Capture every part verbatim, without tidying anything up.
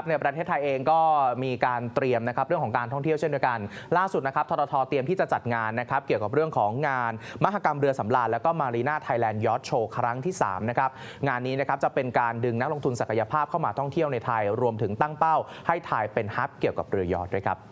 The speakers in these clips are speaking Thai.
ในประเทศไทยเองก็มีการเตรียมนะครับเรื่องของการท่องเที่ยวเช่นเดียวกันล่าสุดนะครับทททเตรียมที่จะจัดงานนะครับเกี่ยวกับเรื่องของงานมหกรรมเรือสำราญแล้วก็มารีนาไทยแลนด์ยอทโชว์ครั้งที่สามนะครับงานนี้นะครับจะเป็นการดึงนักลงทุนศักยภาพเข้ามาท่องเที่ยวในไทยรวมถึงตั้งเป้าให้ไทยเป็นฮับเกี่ยวกับเรือยอทด้วยครับ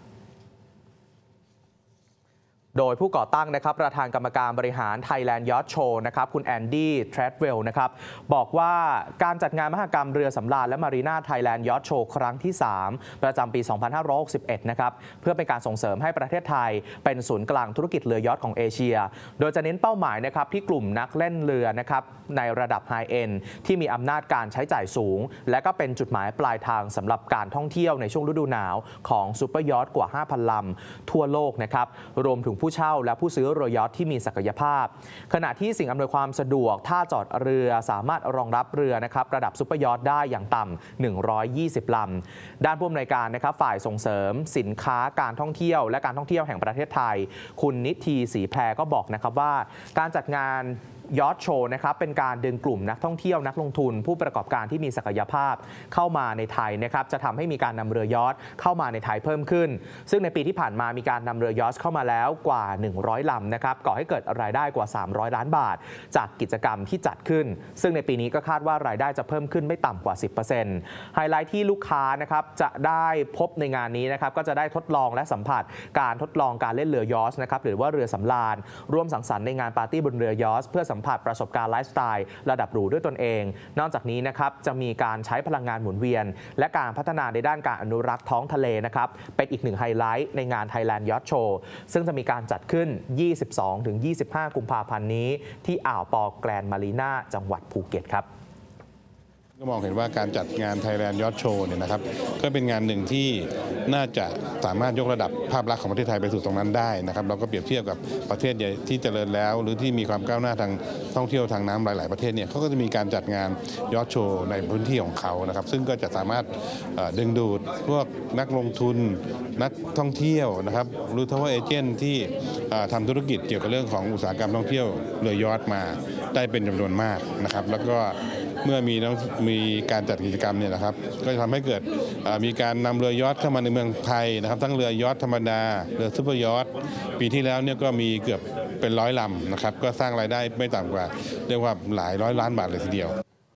โดยผู้ก่อตั้งนะครับประธานกรรมการบริหาร Thailand Yacht Show นะครับคุณแอนดี้ แทรดเวลนะครับบอกว่าการจัดงานมหกรรมเรือสำราญและมารีนาไทยแลนด์ยอทโชว์ครั้งที่สามประจำปี สองพันห้าร้อยหกสิบเอ็ด นะครับเพื่อเป็นการส่งเสริมให้ประเทศไทยเป็นศูนย์กลางธุรกิจเรือยอทของเอเชียโดยจะเน้นเป้าหมายนะครับที่กลุ่มนักเล่นเรือนะครับในระดับไฮเอ็นด์ที่มีอำนาจการใช้จ่ายสูงและก็เป็นจุดหมายปลายทางสำหรับการท่องเที่ยวในช่วงฤดูหนาวของซูเปอร์ยอทกว่า ห้าพัน ลำทั่วโลกนะครับรวมถึงผู้เช่าและผู้ซื้อเรือยอทที่มีศักยภาพขณะที่สิ่งอำนวยความสะดวกท่าจอดเรือสามารถรองรับเรือนะครับระดับซุปเปอร์ยอทได้อย่างต่ำหนึ่งร้อยยี่สิบลำด้านผู้อำนวยการนะครับฝ่ายส่งเสริมสินค้าการท่องเที่ยวและการท่องเที่ยวแห่งประเทศไทยคุณนิธีศรีแพรก็บอกนะครับว่าการจัดงานยอทโชว์นะครับเป็นการดึงกลุ่มนักท่องเที่ยวนักลงทุนผู้ประกอบการที่มีศักยภาพเข้ามาในไทยนะครับจะทำให้มีการนำเรือยอทเข้ามาในไทยเพิ่มขึ้นซึ่งในปีที่ผ่านมามีการนำเรือยอทเข้ามาแล้วกว่าหนึ่งร้อยลำนะครับก่อให้เกิดรายได้กว่าสามร้อยล้านบาทจากกิจกรรมที่จัดขึ้นซึ่งในปีนี้ก็คาดว่ารายได้จะเพิ่มขึ้นไม่ต่ำกว่า สิบเปอร์เซ็นต์ ไฮไลท์ที่ลูกค้านะครับจะได้พบในงานนี้นะครับก็จะได้ทดลองและสัมผัสการทดลองการเล่นเรือยอทนะครับหรือว่าเรือสำราญร่วมสังสรรค์ในงานปาร์ตี้บนเรือยอทเพื่อสัมผัสประสบการณ์ไลฟ์สไตล์ระดับหรูด้วยตนเองนอกจากนี้นะครับจะมีการใช้พลังงานหมุนเวียนและการพัฒนาในด้านการอนุรักษ์ท้องทะเลนะครับเป็นอีกหนึ่งไฮไลท์ในงาน Thailand Yacht Show ซึ่งจะมีการจัดขึ้น ยี่สิบสองถึงยี่สิบห้า กุมภาพันธ์นี้ที่อ่าวปอแกรนด์มารีนาจังหวัดภูเก็ตครับก็มองเห็นว่าการจัดงาน Thailand Yacht Show เนี่ยนะครับก็เป็นงานหนึ่งที่น่าจะสามารถยกระดับภาพลักษณ์ของประเทศไทยไปสู่ตรงนั้นได้นะครับเราก็เปรียบเทียบกับประเทศใหญ่ที่เจริญแล้วหรือที่มีความก้าวหน้าทางท่องเที่ยวทางน้ำหลายๆประเทศเนี่ยเขาก็จะมีการจัดงานยอทโชว์ในพื้นที่ของเขานะครับซึ่งก็จะสามารถดึงดูดพวกนักลงทุนนักท่องเที่ยวนะครับหรือทัวร์เอเจนต์ที่ทำธุรกิจเกี่ยวกับเรื่องของอุตสาหกรรมท่องเที่ยวเรือยอทมาได้เป็นจำนวนมากนะครับแล้วก็เมื่อมีมีการจัดกิจกรรมเนี่ยนะครับก็จะทำให้เกิดมีการนำเรือยอทเข้ามาในเมืองไทยนะครับทั้งเรือยอทธรรมดาเรือซุปเปอร์ยอทปีที่แล้วเนี่ยก็มีเกือบเป็นร้อยลำนะครับก็สร้างรายได้ไม่ต่ำกว่าเรียกว่าหลายร้อยล้านบาทเลยทีเดียว